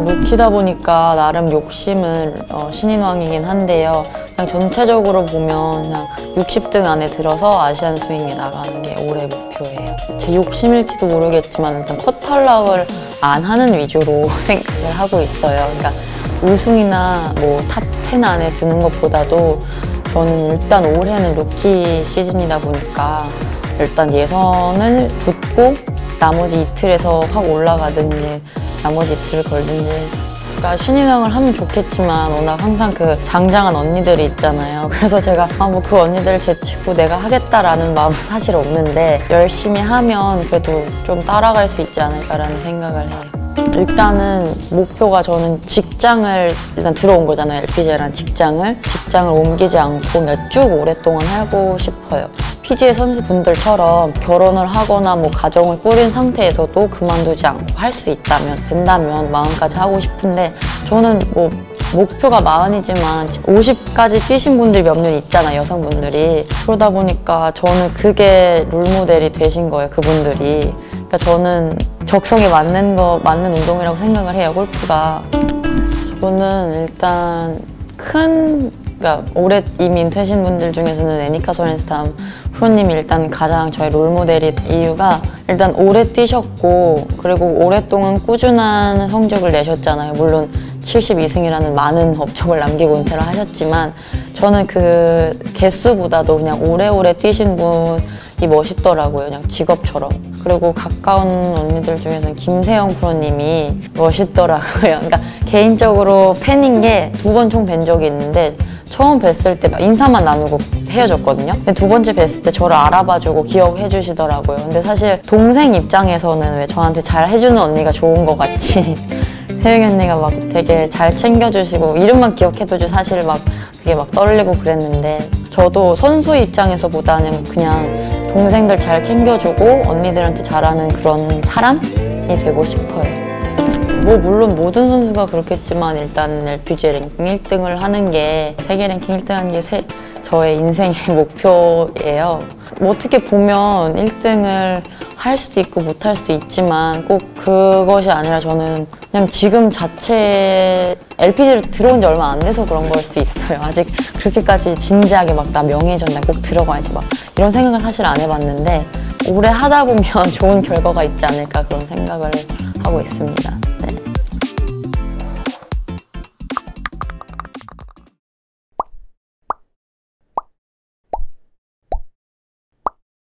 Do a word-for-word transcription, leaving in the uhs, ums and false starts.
루키다 보니까 나름 욕심은 어, 신인왕이긴 한데요. 그냥 전체적으로 보면 그냥 육십 등 안에 들어서 아시안 스윙에 나가는 게 올해 목표예요. 제 욕심일지도 모르겠지만 일단 컷 탈락을 안 하는 위주로 생각을 하고 있어요. 그러니까 우승이나 뭐 탑 텐 안에 드는 것보다도 저는 일단 올해는 루키 시즌이다 보니까 일단 예선을 붙고 나머지 이틀에서 확 올라가든지 나머지 이틀을 걸든지. 그러니까 신인왕을 하면 좋겠지만 워낙 항상 그 장장한 언니들이 있잖아요. 그래서 제가 아 뭐 그 언니들을 제치고 내가 하겠다라는 마음은 사실 없는데 열심히 하면 그래도 좀 따라갈 수 있지 않을까라는 생각을 해요. 일단은 목표가 저는 직장을 일단 들어온 거잖아요. 엘피지에라는 직장을 직장을 옮기지 않고 몇 쭉 오랫동안 하고 싶어요. 피지에이 선수분들처럼 결혼을 하거나 뭐 가정을 꾸린 상태에서도 그만두지 않고 할 수 있다면 된다면 마흔까지 하고 싶은데 저는 뭐 목표가 마흔이지만 오십까지 뛰신 분들이 몇 명 있잖아요, 여성분들이. 그러다 보니까 저는 그게 롤모델이 되신 거예요, 그분들이. 그러니까 저는 적성에 맞는 거, 맞는 운동이라고 생각을 해요, 골프가. 저는 일단 큰, 그러니까 올해 이미 은퇴하신 분들 중에서는 애니카 소렌스탐 프로님이 일단 가장 저의 롤모델이 이유가 일단 오래 뛰셨고 그리고 오랫동안 꾸준한 성적을 내셨잖아요. 물론 칠십이 승이라는 많은 업적을 남기고 은퇴를 하셨지만 저는 그 개수보다도 그냥 오래오래 뛰신 분이 멋있더라고요. 그냥 직업처럼. 그리고 가까운 언니들 중에서는 김세영 프로님이 멋있더라고요. 그러니까 개인적으로 팬인 게 두 번 총 뵌 적이 있는데 처음 뵀을 때 인사만 나누고 헤어졌거든요. 근데 두 번째 뵀을 때 저를 알아봐주고 기억해 주시더라고요. 근데 사실 동생 입장에서는 왜 저한테 잘 해주는 언니가 좋은 것 같이 세영이 언니가 막 되게 잘 챙겨주시고 이름만 기억해두지 사실 막 그게 막 떨리고 그랬는데 저도 선수 입장에서 보다는 그냥 동생들 잘 챙겨주고 언니들한테 잘하는 그런 사람이 되고 싶어요. 뭐 물론 모든 선수가 그렇겠지만 일단 엘피지에이 랭킹 일 등을 하는 게 세계 랭킹 일 등 하는 게 세, 저의 인생의 목표예요. 뭐 어떻게 보면 일 등을 할 수도 있고 못 할 수도 있지만 꼭 그것이 아니라 저는 그냥 지금 자체 엘피지를 들어온 지 얼마 안 돼서 그런 걸 수도 있어요. 아직 그렇게까지 진지하게 막 나 명예전에 꼭 들어가야지 막 이런 생각을 사실 안 해봤는데 오래 하다 보면 좋은 결과가 있지 않을까 그런 생각을 하고 있습니다.